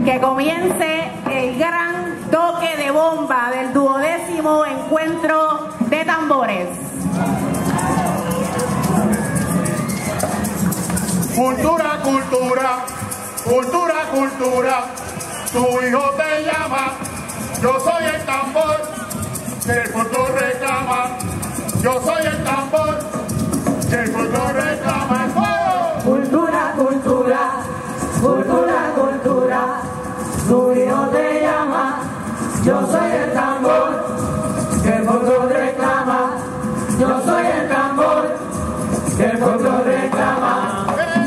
que comience el gran toque de bomba del 12º encuentro de tambores. Cultura, cultura, cultura, cultura, tu hijo te llama, yo soy el tambor, que el pueblo reclama, yo soy el tambor, que el pueblo reclama. ¡Oh! Cultura, cultura, cultura, cultura, tu hijo te llama, yo soy el tambor, que el pueblo reclama, yo soy el tambor, que el pueblo reclama.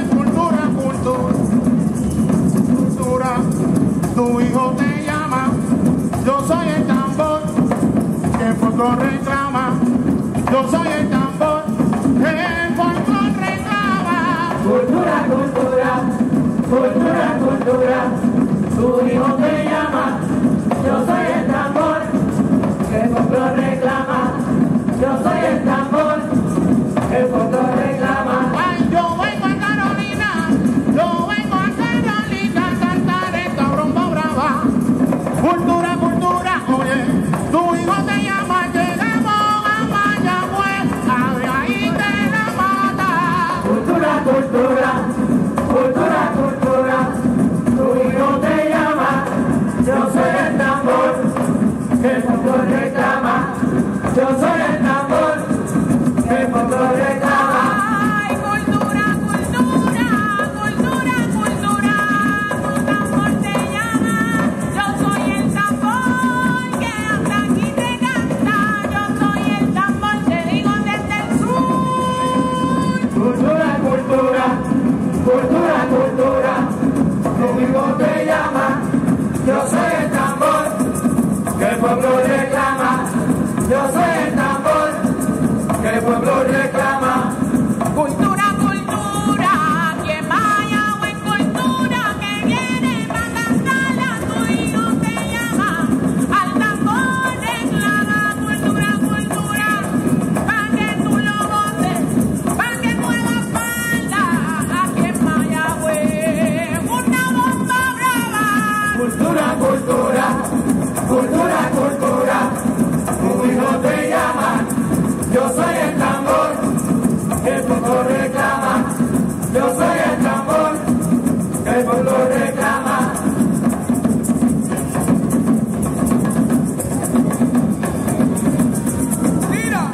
Tu hijo te llama, yo soy el tambor, que el pueblo reclama, yo soy el tambor, que el pueblo reclama. Cultura, cultura, cultura, cultura, tu hijo te llama, yo soy el tambor, que el pueblo reclama, yo soy el tambor, que el pueblo reclama. Ay, yo vengo a Carolina, yo vengo a Carolina a cantar esta bromba brava. Cultura, cultura, oye, tu hijo te llama, llegamos a Mayagüez, a ahí te la mata. Cultura, cultura, cultura, cultura, tu hijo te llama, yo soy el tambor, que el pueblo reclama, yo soy el tambor, que el pueblo reclama. Ay, cultura, cultura, cultura, cultura, tu tambor te llama, yo soy el tambor que hasta aquí te canta, yo soy el tambor, te digo desde el sur. Cultura, cultura, cultura, cultura, tu hijo te llama, yo soy el tambor, que el pueblo reclama, yo soy el tambor, que el pueblo reclama. Cultura, cultura, quien vaya o en cultura que viene para cantarla, tu hijo te llama, al tambor reclama. Cultura, cultura, pa' que tú lo goces, pa' que muevas falda, aquí en Mayagüez, una bomba brava. Cultura, cultura, cultura, cultura, tu hijo te llama, yo soy el tambor, que el pueblo reclama, yo soy el tambor, que el pueblo reclama. Mira.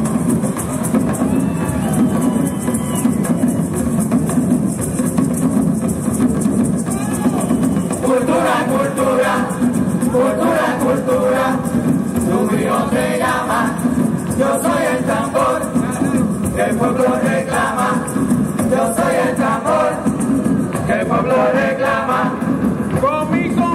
Cultura, cultura, cultura, cultura, tu hijo te llama, yo soy el tambor, que el pueblo reclama, yo soy el tambor, que el pueblo reclama. Con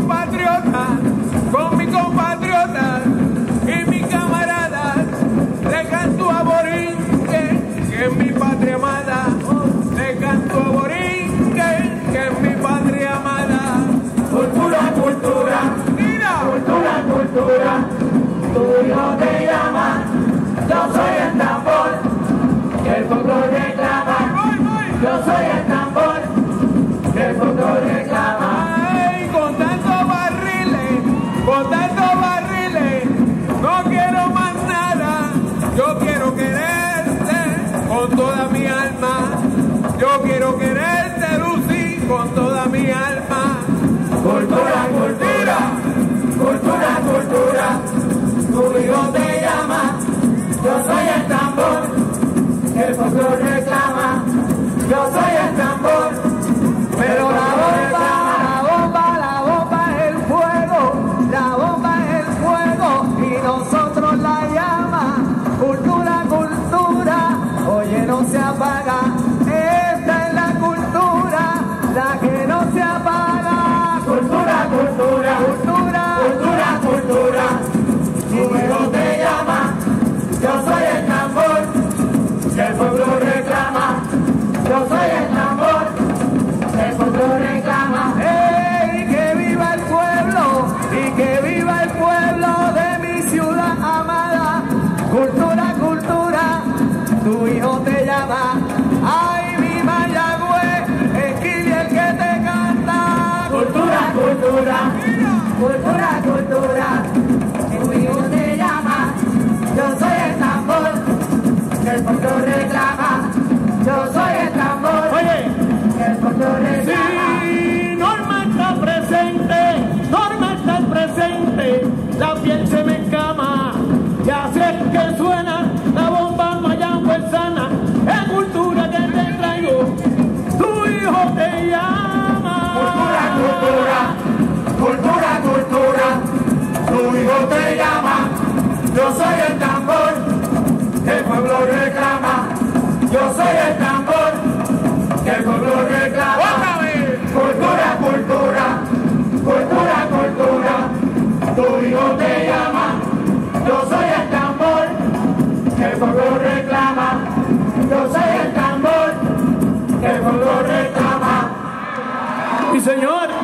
mi compatriota y mis camaradas, le canto a Borinquen, que es mi patria amada, le canto a Borinquen, que es mi patria amada. Cultura, cultura, Mira, cultura, cultura, tu hijo te llama, yo soy el tambor, que el pueblo reclama, yo soy el tambor, que el pueblo reclama. ay, con tantos barriles, no quiero más nada, yo quiero quererte con toda mi alma, yo quiero quererte, Lucy, con toda mi alma. Cultura, cultura, cultura, cultura, tu hijo te llama, yo soy el tambor, que el pueblo reclama, yo soy el tambor, pero la bomba es el fuego, la bomba es el fuego y nosotros la llama. Cultura, cultura, oye no se apaga, esta es la cultura, la que no se apaga. Cultura, cultura, cultura, cultura, cultura, tu hijo te llama, yo soy el tambor, que el pueblo reclama. cultura, cultura, tu hijo te llama, yo soy el tambor, que el pueblo reclama, yo soy el tambor, que el pueblo reclama. Sí, Norma está presente, la piel se me escama, y así es que suena la bomba mayagüezana, es cultura que te traigo, tu hijo te llama. Cultura, cultura, cultura, tu hijo te llama, yo soy el tambor, el pueblo reclama, yo soy el tambor, que el pueblo reclama. ¡Otra vez! Cultura, cultura, cultura, cultura, tu hijo te llama, yo soy el tambor, que el pueblo reclama, yo soy el tambor, que el pueblo reclama. Sí, señor.